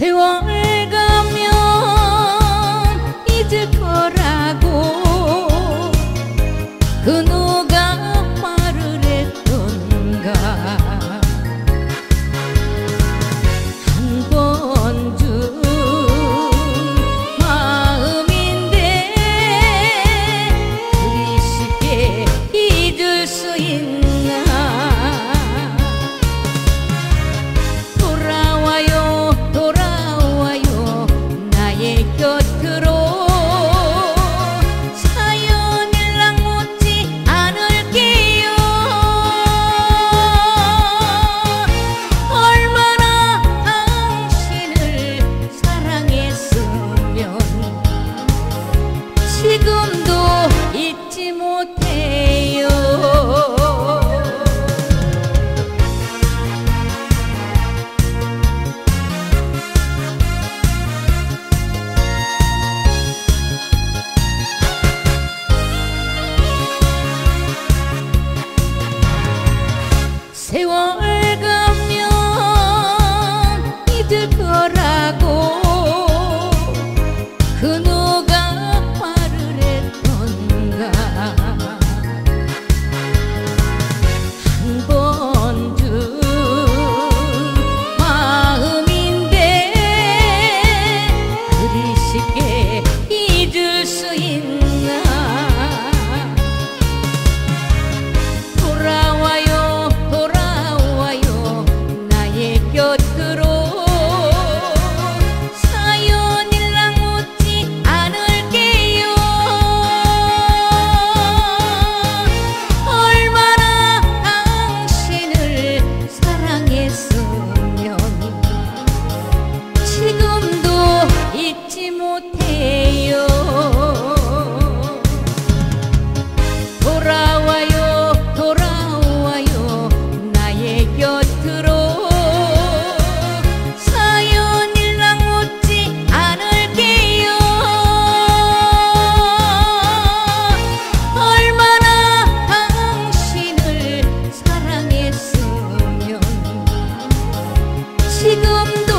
세월 가면 잊을 거라고 그 누가 말을 했던가. 한 번쯤 마음인데 그리 쉽게 잊을 수 있나. 돌아와요 돌아와요 나의 곁으로. 사연일랑 묻지 않을게요. 얼마나 당신을 사랑했으면 지금도 잊지 못해요. 세월 가면 잊을 거라고 그 누가 말을 했던가. 한 번쯤 마음인데 그리 쉽게 잊을 수 있나. 돌아와요 돌아와요 나의 곁으로. 사연일랑 묻지 않을게요. 얼마나 당신을 사랑했으면 지금도 잊지 못해요. 돌아와요 돌아와요 나의 곁으로. 사연일랑 묻지 않을게요. 얼마나 당신을 사랑했으면 지금도